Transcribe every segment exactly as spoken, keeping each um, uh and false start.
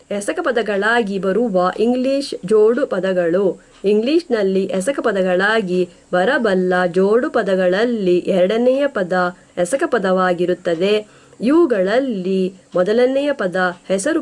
ಎಸಕ ಪದಗಳಾಗಿ ಬರುವ ಇಂಗ್ಲಿಷ್ ಜೋಡು ಪದಗಳು. ಇಂಗ್ಲಿಷ್ನಲ್ಲಿ ಎಸಕ ಪದಗಳಾಗಿ ಬರಬಲ್ಲ ಜೋಡು ಪದಗಳಲ್ಲಿ ಎರಡನೆಯ ಪದ ಎಸಕ ಪದವಾಗಿರುತ್ತದೆ. ಇವುಗಳಲ್ಲಿ ಮೊದಲನೆಯ ಪದ ಹೆಸರು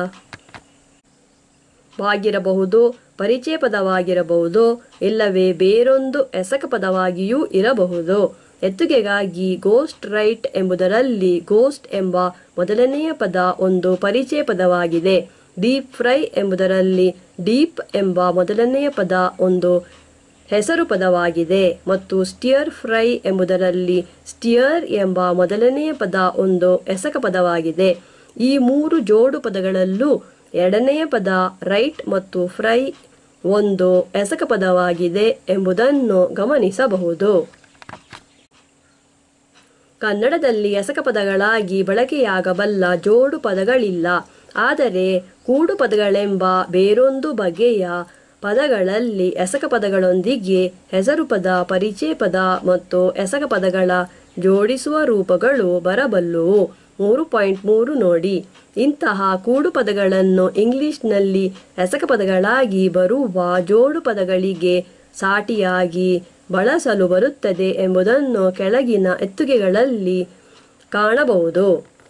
ಪದವಾಗಿರಬಹುದು, ಪರಿಚಯ ಪದವಾಗಿರಬಹುದು, ಇಲ್ಲವೇ ಬೇರೊಂದು ಎಸಕ ಪದವಾಗಿಯೂ ಇರಬಹುದು. ಎತ್ತುಗೆಗಾಗಿ ಗೋಸ್ಟ್ ರೈಟ್ ಎಂಬುದರಲ್ಲಿ ಗೋಸ್ಟ್ ಎಂಬ ಮೊದಲನೆಯ ಪದ ಒಂದು ಪರಿಚಯ ಪದವಾಗಿದೆ. ಡೀಪ್ ಫ್ರೈ ಎಂಬುದರಲ್ಲಿ ಡೀಪ್ ಎಂಬ ಮೊದಲನೆಯ ಪದ ಒಂದು ಹೆಸರು ಪದವಾಗಿದೆ ಮತ್ತು ಸ್ಟಿಯರ್ ಫ್ರೈ ಎಂಬುದರಲ್ಲಿ ಸ್ಟಿಯರ್ ಎಂಬ ಮೊದಲನೆಯ ಪದ ಒಂದು ಎಸಕ ಪದವಾಗಿದೆ. ಈ ಮೂರು ಜೋಡು ಪದಗಳಲ್ಲೂ ಎರಡನೆಯ ಪದ ರೈಟ್ ಮತ್ತು ಫ್ರೈ ಒಂದು ಎಸಕ ಪದವಾಗಿದೆ ಎಂಬುದನ್ನು ಗಮನಿಸಬಹುದು. ಕನ್ನಡದಲ್ಲಿ ಎಸಕ ಪದಗಳಾಗಿ ಬಳಕೆಯಾಗಬಲ್ಲ ಜೋಡು ಪದಗಳಿಲ್ಲ. ಆದರೆ ಕೂಡು ಪದಗಳೆಂಬ ಬೇರೊಂದು ಬಗೆಯ ಪದಗಳಲ್ಲಿ ಎಸಕ ಪದಗಳೊಂದಿಗೆ ಹೆಸರು ಪದ, ಪರಿಚಯ ಪದ ಮತ್ತು ಎಸಕ ಪದಗಳ ಜೋಡಿಸುವ ರೂಪಗಳು ಬರಬಲ್ಲುವು. ಮೂರು ಪಾಯಿಂಟ್ ಮೂರು ನೋಡಿ. ಇಂತಹ ಕೂಡು ಪದಗಳನ್ನು ಇಂಗ್ಲಿಷ್ನಲ್ಲಿ ಎಸಕ ಪದಗಳಾಗಿ ಬರುವ ಜೋಡು ಪದಗಳಿಗೆ ಸಾಟಿಯಾಗಿ ಬಳಸಲು ಬರುತ್ತದೆ ಎಂಬುದನ್ನು ಕೆಳಗಿನ ಎತ್ತುಗೆಗಳಲ್ಲಿ ಕಾಣಬಹುದು.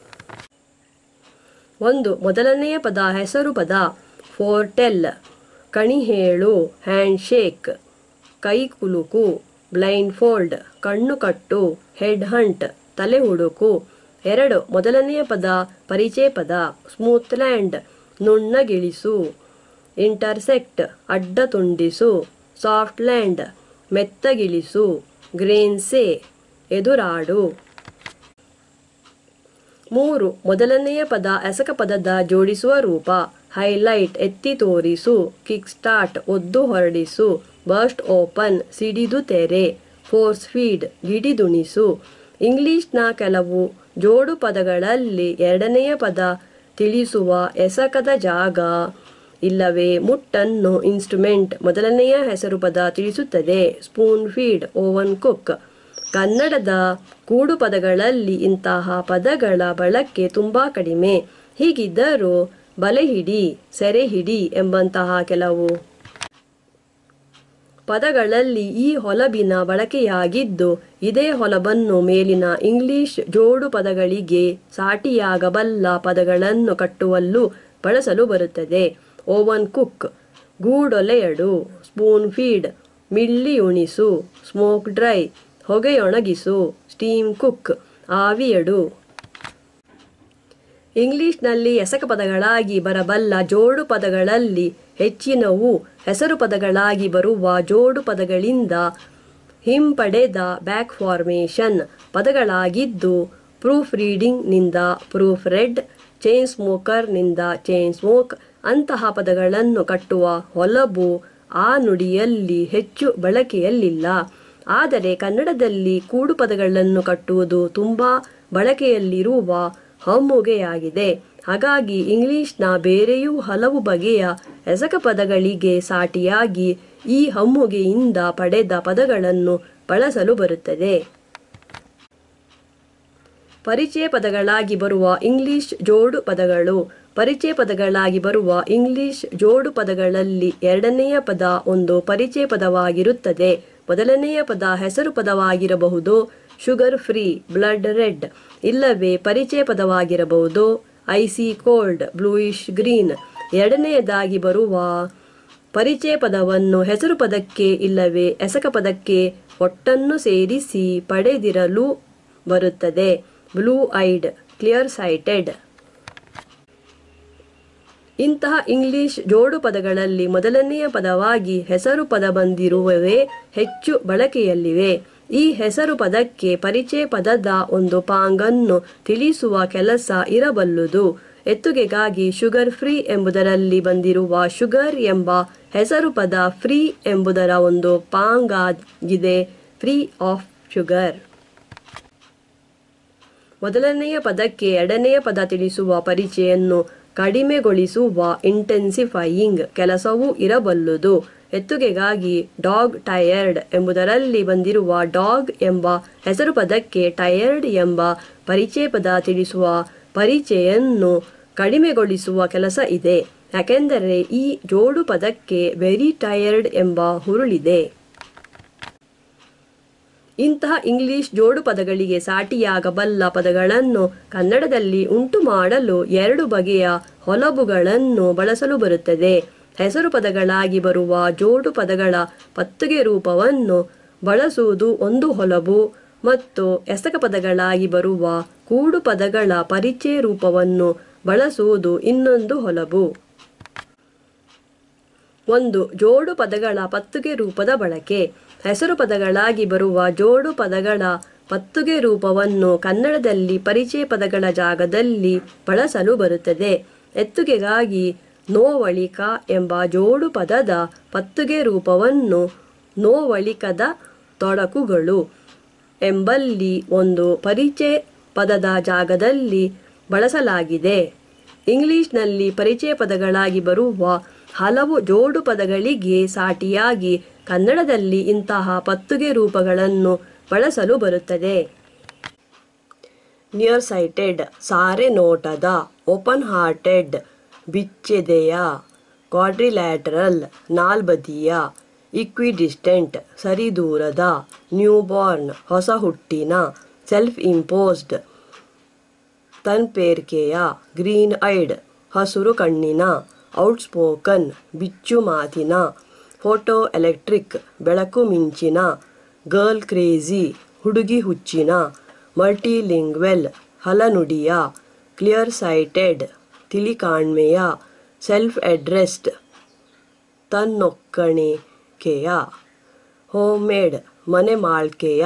ಒಂದು. ಮೊದಲನೆಯ ಪದ ಹೆಸರು ಪದ. ಫೋರ್ಟೆಲ್ ಕಣಿಹೇಳು, ಹ್ಯಾಂಡ್ಶೇಕ್ ಕೈಕುಲುಕು, ಬ್ಲೈಂಡ್ ಫೋಲ್ಡ್ ಕಣ್ಣು ಕಟ್ಟು, ಹೆಡ್ ಹಂಟ್ ತಲೆ ಹುಡುಕು. ಎರಡು. ಮೊದಲನೆಯ ಪದ ಪರಿಚಯ ಪದ. ಸ್ಮೂತ್ಲ್ಯಾಂಡ್ ನುಣ್ಣಗಿಳಿಸು, ಇಂಟರ್ಸೆಕ್ಟ್ ಅಡ್ಡ ತುಂಡಿಸು, ಸಾಫ್ಟ್ಲ್ಯಾಂಡ್ ಮೆತ್ತಗಿಳಿಸು, ಗ್ರೇನ್ಸೆ ಎದುರಾಡು. ಮೂರು. ಮೊದಲನೆಯ ಪದ ಎಸಕ ಪದದ ಜೋಡಿಸುವ ರೂಪ. ಹೈಲೈಟ್ ಎತ್ತಿ ತೋರಿಸು, ಕಿಕ್ ಸ್ಟಾರ್ಟ್ ಒದ್ದು ಹೊರಡಿಸು, ಬರ್ಸ್ಟ್ ಓಪನ್ ಸಿಡಿದು ತೆರೆ, ಫೋರ್ಸ್ ಫೀಡ್ ಗಿಡಿದುಣಿಸು. ಇಂಗ್ಲಿಷ್ನ ಕೆಲವು ಜೋಡು ಪದಗಳಲ್ಲಿ ಎರಡನೆಯ ಪದ ತಿಳಿಸುವ ಎಸಕದ ಜಾಗ ಇಲ್ಲವೇ ಮುಟ್ಟನ್ನು ಇನ್ಸ್ಟ್ರುಮೆಂಟ್ ಮೊದಲನೆಯ ಹೆಸರು ಪದ ತಿಳಿಸುತ್ತದೆ. Spoon feed oven cook. ಕನ್ನಡದ ಕೂಡು ಪದಗಳಲ್ಲಿ ಇಂತಹ ಪದಗಳ ಬಳಕೆ ತುಂಬ ಕಡಿಮೆ. ಹೀಗಿದ್ದರೂ ಬಲೆಹಿಡಿ, ಸೆರೆಹಿಡಿ ಎಂಬಂತಹ ಕೆಲವು ಪದಗಳಲ್ಲಿ ಈ ಹೊಲಬಿನ ಬಳಕೆಯಾಗಿದ್ದು, ಇದೇ ಹೊಲಬನ್ನು ಮೇಲಿನ ಇಂಗ್ಲಿಷ್ ಜೋಡು ಪದಗಳಿಗೆ ಸಾಟಿಯಾಗಬಲ್ಲ ಪದಗಳನ್ನು ಕಟ್ಟುವಲ್ಲೂ ಬಳಸಲು ಬರುತ್ತದೆ. ಓವನ್ ಕುಕ್ ಗೂಡೊಲೆಯಡು, ಸ್ಪೂನ್ ಫೀಡ್ ಮಿಳ್ಳಿಯುಣಿಸು, ಸ್ಮೋಕ್ ಡ್ರೈ ಹೊಗೆಯೊಣಗಿಸು, ಸ್ಟೀಮ್ ಕುಕ್ ಆವಿಯಡು. ಇಂಗ್ಲಿಷ್ನಲ್ಲಿ ಎಸಕ ಪದಗಳಾಗಿ ಬರಬಲ್ಲ ಜೋಡು ಪದಗಳಲ್ಲಿ ಹೆಚ್ಚಿನವು ಹೆಸರು ಪದಗಳಾಗಿ ಬರುವ ಜೋಡು ಪದಗಳಿಂದ ಹಿಂಪಡೆದ ಬ್ಯಾಕ್ ಫಾರ್ಮೇಷನ್ ಪದಗಳಾಗಿದ್ದು, ಪ್ರೂಫ್ ರೀಡಿಂಗ್ನಿಂದ ಪ್ರೂಫ್ ರೆಡ್, ಚೈನ್ ಸ್ಮೋಕರ್ನಿಂದ ಚೈನ್ ಸ್ಮೋಕ್ ಅಂತಹ ಪದಗಳನ್ನು ಕಟ್ಟುವ ಹೊಲಬು ಆ ನುಡಿಯಲ್ಲಿ ಹೆಚ್ಚು ಬಳಕೆಯಲ್ಲಿಲ್ಲ. ಆದರೆ ಕನ್ನಡದಲ್ಲಿ ಕೂಡು ಪದಗಳನ್ನು ಕಟ್ಟುವುದು ತುಂಬ ಬಳಕೆಯಲ್ಲಿರುವ ಹಮ್ಮುಗೆಯಾಗಿದೆ. ಹಾಗಾಗಿ ಇಂಗ್ಲಿಷ್ನ ಬೇರೆಯೂ ಹಲವು ಬಗೆಯ ಎಸಕ ಪದಗಳಿಗೆ ಸಾಟಿಯಾಗಿ ಈ ಹಮ್ಮುಗೆಯಿಂದ ಪಡೆದ ಪದಗಳನ್ನು ಬಳಸಲು ಬರುತ್ತದೆ. ಪರಿಚಯ ಪದಗಳಾಗಿ ಬರುವ ಇಂಗ್ಲಿಷ್ ಜೋಡು ಪದಗಳು. ಪರಿಚಯ ಪದಗಳಾಗಿ ಬರುವ ಇಂಗ್ಲಿಷ್ ಜೋಡು ಪದಗಳಲ್ಲಿ ಎರಡನೆಯ ಪದ ಒಂದು ಪರಿಚಯ ಪದವಾಗಿರುತ್ತದೆ. ಮೊದಲನೆಯ ಪದ ಹೆಸರು ಪದವಾಗಿರಬಹುದು. ಶುಗರ್ ಫ್ರೀ, ಬ್ಲಡ್ ರೆಡ್, ಇಲ್ಲವೇ ಪರಿಚಯ ಪದವಾಗಿರಬಹುದು. Icy cold, bluish green. ಎರಡನೆಯದಾಗಿ ಬರುವ ಪರಿಚಯ ಪದವನ್ನು ಹೆಸರು ಪದಕ್ಕೆ ಇಲ್ಲವೇ ಎಸಕ ಪದಕ್ಕೆ ಒಟ್ಟನ್ನು ಸೇರಿಸಿ ಪಡೆದಿರಲು ಬರುತ್ತದೆ. Blue eyed, clear sighted. ಇಂತಹ ಇಂಗ್ಲಿಷ್ ಜೋಡು ಪದಗಳಲ್ಲಿ ಮೊದಲನೆಯ ಪದವಾಗಿ ಹೆಸರು ಪದ ಬಂದಿರುವವೇ ಹೆಚ್ಚು ಬಳಕೆಯಲ್ಲಿವೆ. ಈ ಹೆಸರು ಪದಕ್ಕೆ ಪರಿಚಯ ಪದದ ಒಂದು ಪಾಂಗನ್ನು ತಿಳಿಸುವ ಕೆಲಸ ಇರಬಲ್ಲುದು. ಎತ್ತುಗೆಗಾಗಿ ಶುಗರ್ ಫ್ರೀ ಎಂಬುದರಲ್ಲಿ ಬಂದಿರುವ ಶುಗರ್ ಎಂಬ ಹೆಸರು ಪದ ಫ್ರೀ ಎಂಬುದರ ಒಂದು ಪಾಂಗಾಗಿದೆ. Free of sugar. ಮೊದಲನೆಯ ಪದಕ್ಕೆ ಎರಡನೆಯ ಪದ ತಿಳಿಸುವ ಪರಿಚಯನ್ನು ಕಡಿಮೆಗೊಳಿಸುವ ಇಂಟೆನ್ಸಿಫೈಯಿಂಗ್ ಕೆಲಸವೂ ಇರಬಲ್ಲುದು. ಎತ್ತುಗೆಗಾಗಿ ಡಾಗ್ ಟಯರ್ಡ್ ಎಂಬುದರಲ್ಲಿ ಬಂದಿರುವ ಡಾಗ್ ಎಂಬ ಹೆಸರು ಪದಕ್ಕೆ ಟಯರ್ಡ್ ಎಂಬ ಪರಿಚಯ ಪದ ತಿಳಿಸುವ ಪರಿಚಯನ್ನು ಕಡಿಮೆಗೊಳಿಸುವ ಕೆಲಸ ಇದೆ. ಯಾಕೆಂದರೆ ಈ ಜೋಡು ಪದಕ್ಕೆ ವೆರಿ ಟಯರ್ಡ್ ಎಂಬ ಹುರುಳಿದೆ. ಇಂತಹ ಇಂಗ್ಲಿಷ್ ಜೋಡು ಪದಗಳಿಗೆ ಸಾಟಿಯಾಗಬಲ್ಲ ಪದಗಳನ್ನು ಕನ್ನಡದಲ್ಲಿ ಉಂಟು ಮಾಡಲು ಎರಡು ಬಗೆಯ ಹೊಲಬುಗಳನ್ನು ಬಳಸಲು ಬರುತ್ತದೆ. ಹೆಸರು ಪದಗಳಾಗಿ ಬರುವ ಜೋಡು ಪದಗಳ ಪತ್ತುಗೆ ರೂಪವನ್ನು ಬಳಸುವುದು ಒಂದು ಹೊಲಬು ಮತ್ತು ಎಸಕ ಪದಗಳಾಗಿ ಬರುವ ಕೂಡು ಪದಗಳ ಪರಿಚಯ ರೂಪವನ್ನು ಬಳಸುವುದು ಇನ್ನೊಂದು ಹೊಲಬು. ಒಂದು ಜೋಡು ಪದಗಳ ಪತ್ತುಗೆ ರೂಪದ ಬಳಕೆ. ಹೆಸರು ಪದಗಳಾಗಿ ಬರುವ ಜೋಡು ಪದಗಳ ಪತ್ತುಗೆ ರೂಪವನ್ನು ಕನ್ನಡದಲ್ಲಿ ಪರಿಚಯ ಪದಗಳ ಜಾಗದಲ್ಲಿ ಬಳಸಲು ಬರುತ್ತದೆ. ಎತ್ತುಗೆಗಾಗಿ ನೋವಳಿಕ ಎಂಬ ಜೋಡು ಪದದ ಪತ್ತುಗೆ ರೂಪವನ್ನು ನೋವಳಿಕದ ತೊಡಕುಗಳು ಎಂಬಲ್ಲಿ ಒಂದು ಪರಿಚಯ ಪದದ ಜಾಗದಲ್ಲಿ ಬಳಸಲಾಗಿದೆ. ಇಂಗ್ಲಿಷ್ನಲ್ಲಿ ಪರಿಚಯ ಪದಗಳಾಗಿ ಬರುವ ಹಲವು ಜೋಡು ಪದಗಳಿಗೆ ಸಾಟಿಯಾಗಿ ಕನ್ನಡದಲ್ಲಿ ಇಂತಹ ಪತ್ತುಗೆ ರೂಪಗಳನ್ನು ಬಳಸಲು ಬರುತ್ತದೆ. ನಿಯರ್ ಸೈಟೆಡ್ ಸಾರೆ ನೋಟದ, ಓಪನ್ ಹಾರ್ಟೆಡ್ ಬಿಚ್ಚೆದೆಯ, ಕ್ವಾಡ್ರಿಲ್ಯಾಟರಲ್ ನಾಲ್ಬದಿಯ, ಇಕ್ವಿಡಿಸ್ಟೆಂಟ್ ಸರಿದೂರದ, ನ್ಯೂಬಾರ್ನ್ ಹೊಸ ಹುಟ್ಟಿನ, ಸೆಲ್ಫ್ ಇಂಪೋಸ್ಡ್ ತನ್ಪೇರ್ಕೆಯ, ಗ್ರೀನ್ ಐಡ್ ಹಸುರು ಕಣ್ಣಿನ, ಔಟ್ಸ್ಪೋಕನ್ ಬಿಚ್ಚು ಮಾತಿನ, ಫೋಟೋ ಎಲೆಕ್ಟ್ರಿಕ್ ಬೆಳಕು ಮಿಂಚಿನ, ಗರ್ಲ್ ಕ್ರೇಜಿ ಹುಡುಗಿ ಹುಚ್ಚಿನ, ಮಲ್ಟಿಲಿಂಗ್ವೆಲ್ ಹಲನುಡಿಯ, ಕ್ಲಿಯರ್ ಸೈಟೆಡ್ ತಿಳಿಕಾಣ್ಮೆಯ, ಸೆಲ್ಫ್ ಅಡ್ರೆಸ್ಡ್ ತನ್ನೊಕ್ಕಣಿಕೆಯ, ಹೋಮ್ಮೇಡ್ ಮನೆ ಮಾಳ್ಕೆಯ.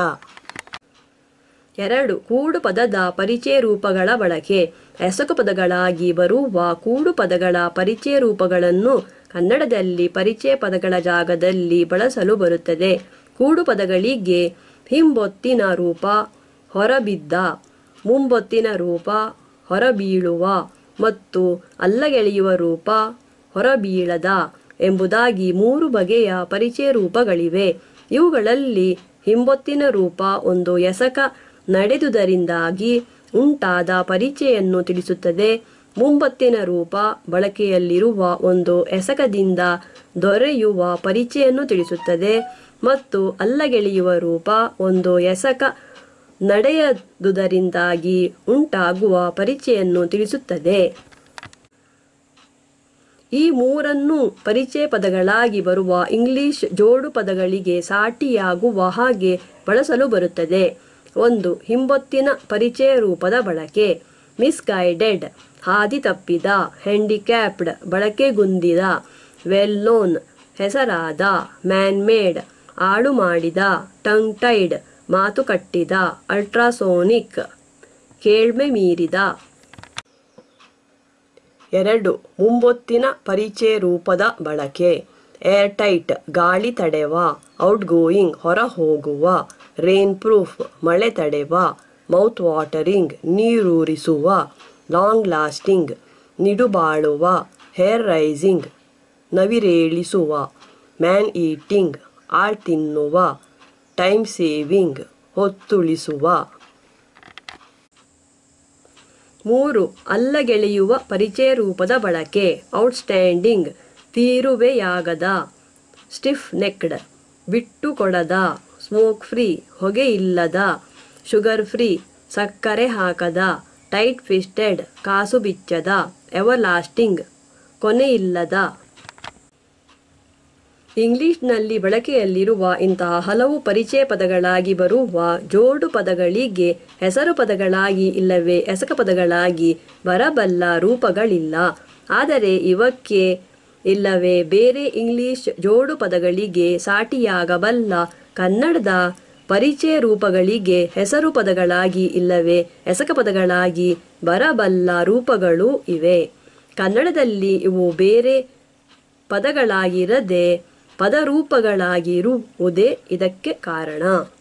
ಎರಡು ಕೂಡು ಪದದ ಪರಿಚಯ ರೂಪಗಳ ಬಳಕೆ. ಎಸಕು ಪದಗಳಾಗಿ ಬರುವ ಕೂಡು ಪದಗಳ ಪರಿಚಯ ರೂಪಗಳನ್ನು ಕನ್ನಡದಲ್ಲಿ ಪರಿಚಯ ಪದಗಳ ಜಾಗದಲ್ಲಿ ಬಳಸಲು ಬರುತ್ತದೆ. ಕೂಡು ಪದಗಳಿಗೆ ಹಿಂಬೊತ್ತಿನ ರೂಪ ಹೊರಬಿದ್ದ, ಮುಂಬೊತ್ತಿನ ರೂಪ ಹೊರಬೀಳುವ ಮತ್ತು ಅಲ್ಲಗೆಳೆಯುವ ರೂಪ ಹೊರಬೀಳದ ಎಂಬುದಾಗಿ ಮೂರು ಬಗೆಯ ಪರಿಚಯ ರೂಪಗಳಿವೆ. ಇವುಗಳಲ್ಲಿ ಹಿಂಬೊತ್ತಿನ ರೂಪ ಒಂದು ಎಸಕ ನಡೆದುದರಿಂದಾಗಿ ಉಂಟಾದ ಪರಿಚಯನ್ನು ತಿಳಿಸುತ್ತದೆ. ಮುಂಬೊತ್ತಿನ ರೂಪ ಬಳಕೆಯಲ್ಲಿರುವ ಒಂದು ಎಸಕದಿಂದ ದೊರೆಯುವ ಪರಿಚಯನ್ನು ತಿಳಿಸುತ್ತದೆ ಮತ್ತು ಅಲ್ಲಗೆಳೆಯುವ ರೂಪ ಒಂದು ಎಸಕ ನಡೆಯದುದರಿಂದಾಗಿ ಉಂಟಾಗುವ ಪರಿಚಯನ್ನು ತಿಳಿಸುತ್ತದೆ. ಈ ಮೂರನ್ನು ಪರಿಚಯ ಪದಗಳಾಗಿ ಬರುವ ಇಂಗ್ಲಿಷ್ ಜೋಡು ಪದಗಳಿಗೆ ಸಾಟಿಯಾಗುವ ಹಾಗೆ ಬಳಸಲು ಬರುತ್ತದೆ. ಒಂದು ಹಿಂಬೊತ್ತಿನ ಪರಿಚಯ ರೂಪದ ಬಳಕೆ. ಮಿಸ್ಗೈಡೆಡ್ ಹಾದಿ ತಪ್ಪಿದ, ಹ್ಯಾಂಡಿಕ್ಯಾಪ್ಡ್ ಬಳಕೆಗುಂದಿದ, ವೆಲ್ ನೋನ್ ಹೆಸರಾದ, ಮ್ಯಾನ್ ಮೇಡ್ ಆಳು ಮಾಡಿದ, ಟಂಗ್ ಟೈಡ್ ಮಾತು ಕಟ್ಟಿದ, ಅಲ್ಟ್ರಾಸೋನಿಕ್ ಕೇಳ್ಮೆ ಮೀರಿದ. ಎರಡು ಮುಂಬೊತ್ತಿನ ಪರಿಚಯ ರೂಪದ ಬಳಕೆ. ಏರ್ ಟೈಟ್ ಗಾಳಿ ತಡೆವ, ಔಟ್ ಗೋಯಿಂಗ್ ಹೊರ ಹೋಗುವ, ರೇನ್ ಪ್ರೂಫ್ ಮಳೆ ತಡೆವ, ಮೌತ್ ವಾಟರಿಂಗ್ ನೀರೂರಿಸುವ, ಲಾಂಗ್ ಲಾಸ್ಟಿಂಗ್ ನಿಡುಬಾಳುವ, ಹೇರ್ ರೈಸಿಂಗ್ ನವಿರೇಳಿಸುವ, ಮ್ಯಾನ್ ಈಟಿಂಗ್ ಆಳ್ ತಿನ್ನುವ, ಟೈಮ್ ಸೇವಿಂಗ್ ಹೊತ್ತುಳಿಸುವ. ಮೂರು ಅಲ್ಲಗೆಳೆಯುವ ಪರಿಚಯ ರೂಪದ ಬಳಕೆ. ಔಟ್ಸ್ಟ್ಯಾಂಡಿಂಗ್ ತೀರುವೆಯಾಗದ, ಸ್ಟಿಫ್ ನೆಕ್ಡ್ ಬಿಟ್ಟುಕೊಡದ, ಸ್ಮೋಕ್ ಫ್ರೀ ಹೊಗೆಯಿಲ್ಲದ, ಶುಗರ್ ಫ್ರೀ ಸಕ್ಕರೆ ಹಾಕದ, ಟೈಟ್ ಫಿಸ್ಟೆಡ್ ಕಾಸು ಬಿಚ್ಚದ, ಎವರ್ ಲಾಸ್ಟಿಂಗ್ ಕೊನೆಯಿಲ್ಲದ. ಇಂಗ್ಲಿಷ್ನಲ್ಲಿ ಬಳಕೆಯಲ್ಲಿರುವ ಇಂತಹ ಹಲವು ಪರಿಚಯ ಪದಗಳಾಗಿ ಬರುವ ಜೋಡು ಪದಗಳಿಗೆ ಹೆಸರು ಪದಗಳಾಗಿ ಇಲ್ಲವೇ ಎಸಕ ಪದಗಳಾಗಿ ಬರಬಲ್ಲ ರೂಪಗಳಿಲ್ಲ. ಆದರೆ ಇವಕ್ಕೆ ಇಲ್ಲವೇ ಬೇರೆ ಇಂಗ್ಲಿಷ್ ಜೋಡು ಪದಗಳಿಗೆ ಸಾಟಿಯಾಗಬಲ್ಲ ಕನ್ನಡದ ಪರಿಚಯ ರೂಪಗಳಿಗೆ ಹೆಸರು ಪದಗಳಾಗಿ ಇಲ್ಲವೇ ಎಸಕ ಪದಗಳಾಗಿ ಬರಬಲ್ಲ ರೂಪಗಳೂ ಇವೆ. ಕನ್ನಡದಲ್ಲಿ ಇವು ಬೇರೆ ಪದಗಳಾಗಿರದೆ ಪದರೂಪಗಳಾಗಿರುವುದೇ ಇದಕ್ಕೆ ಕಾರಣ.